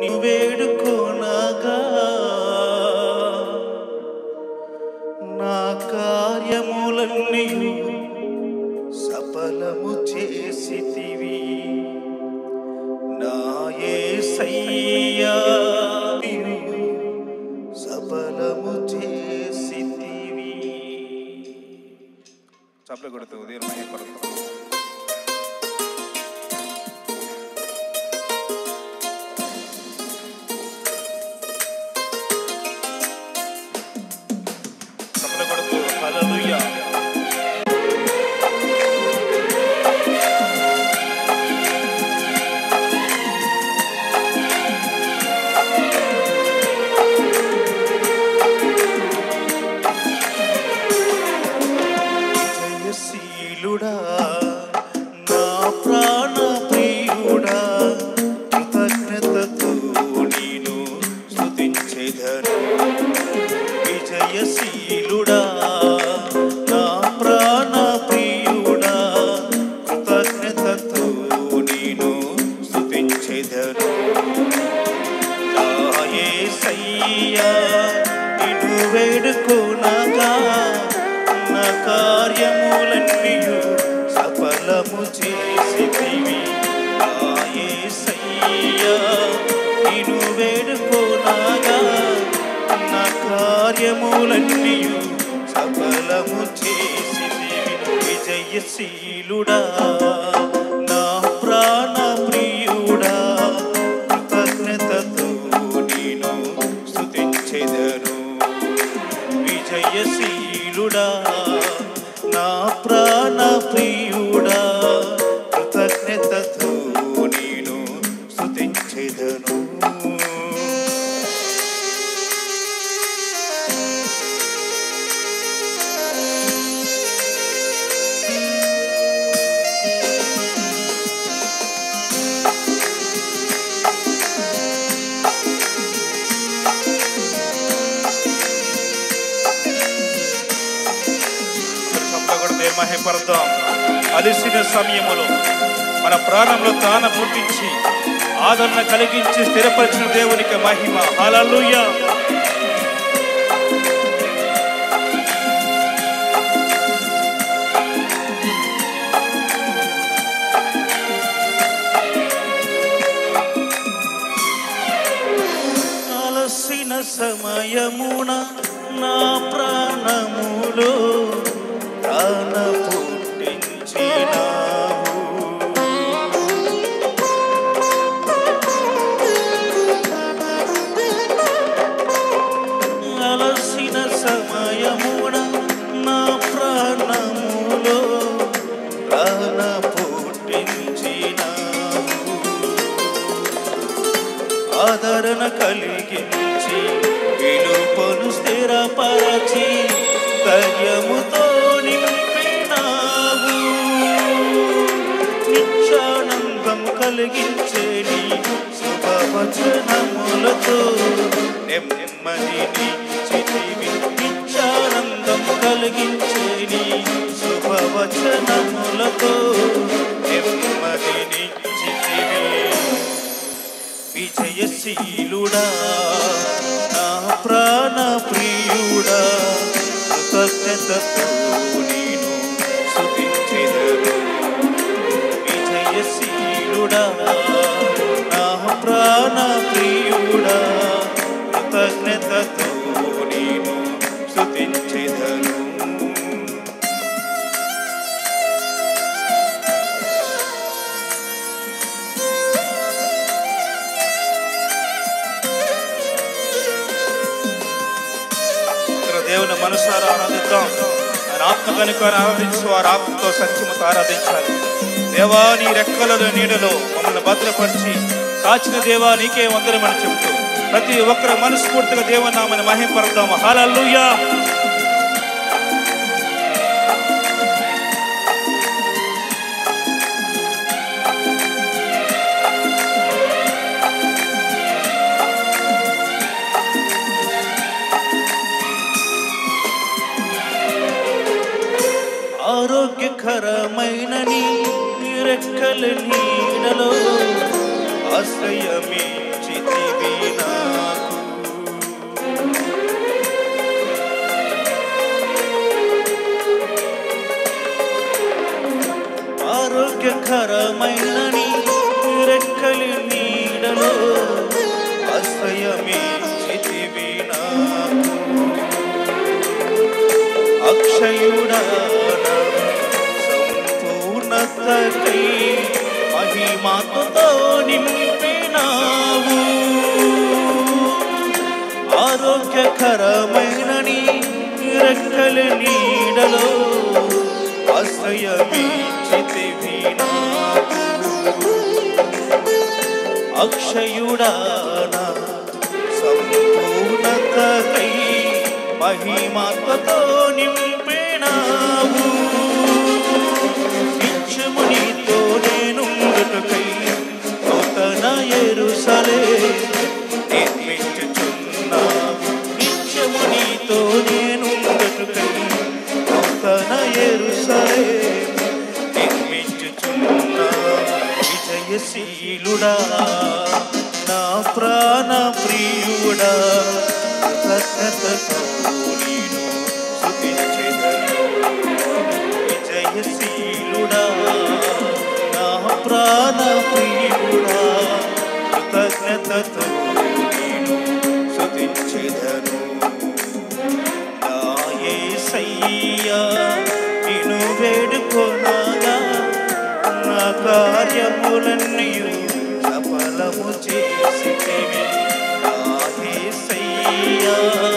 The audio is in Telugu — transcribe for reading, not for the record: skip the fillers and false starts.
వేడుకోనగా నా కార్యములన్నీ సఫలము చేసితివి నా యేసయ్యా సఫలము చేసితివి. చప్పట్లు కొడుతూ ఉదయం మహిమపరుద్దాం. చప్పట్లు కొడుతూ హల్లెలూయా. నా ప్రాణ ప్రియుడా కృతజ్ఞతతో నేను స్తుతించెదను. విజయశీలుడా నా ప్రాణ ప్రియుడా కృతజ్ఞతతో నేను స్తుతించెదను. నా యేసయ్యా నిన్ను వేడుకోనగా నా కార్యములన్నీ సఫలము చేసితివి నా యేసయ్యా నిన్ను వేడుకోనగా నా కార్యములన్నీ సఫలము చేసితివి. విజయశీలుడా నా ప్రాణ ప్రియుడా కృతజ్ఞతతో నేను స్తుతించెదను. విజయశీలుడా నా ప్రాణ ప్రియుడా కృతజ్ఞతతో నేను స్తుతించెదను. మహిమపరుద్దాం. అలిసిన సమయములో మన ప్రాణంలో తాన పుట్టించి ఆదరణ కలిగించి స్థిరపరిచిన దేవునికి మహిమ. హల్లెలూయా. అలసిన సమయమున నా ప్రాణములో ప్రాణ పుట్టించినావు. అలసిన సమయమున నా ప్రాణములో ప్రాణ పుట్టించినావు. ఆదరణ కలిగించి విలుపను స్థిరపరచి ధైర్యముతో నింపినావు. నిత్యానందం కలిగించే నీ శుభవచనములతో నెమ్మదినిచ్చితివి. నిత్యానందం కలిగించే నీ శుభవచనములతో నెమ్మదినిచ్చితివి. విజయశీలుడా నా ప్రాణ ప్రియుడా కృతజ్ఞతతో నేను స్తుతించెదను. విజయశీలుడా నా ప్రాణ ప్రియుడా కృతజ్ఞతతో నేను స్తుతించెదను. దేవుని మనసారా ఆరాధిద్దాం. ఆయన ఆత్మ కనుక ఆరాధించు, వారి ఆత్మతో సత్యముతో ఆరాధించాలి. దేవా నీ రెక్కల నీడలో మమ్మల్ని భద్రపరిచి కాచిన దేవా నీకే వందనమని చెబుతూ ప్రతి ఒక్కరు మనస్ఫూర్తిగా దేవుని నామమున మహిమపరుద్దాం. హల్లెలూయా. ఆరోగ్యకరమైన నీ రెక్కల నీడలో ఆశ్రయమిచ్చితివి. ఆశ్రయమిచ్చితివి నాకు. అక్షయుడా సంపూర్ణతకై మహిమతో నింపినావు. ఆరోగ్యకరమైన నీ రెక్కల నీడలో ఆశ్రయమిచ్చితివి నాకు. అక్షయుడా సంపూర్ణతకై మహిమతో నింపినావు. నిత్యము నీతో నేనుండుటకై నూతన యెరూషలేము నిర్మించుచున్నావు. నిత్యము నీతో నేనుండుటకై నూతన యెరూషలేము నిర్మించుచున్నావు. విజయశీలుడా నా ప్రాణ ప్రియుడా కృతజ్ఞతతో నిన్ను స్తుతించెదను. విజయశీలుడా నా ప్రాణ ప్రియుడా కృతజ్ఞతతో నిన్ను స్తుతించెదను. నా యేసయ్యా నిన్ను వేడుకొనగా నా కార్యములన్నీయు సఫలము చేసితివి. నా యేసయ్యా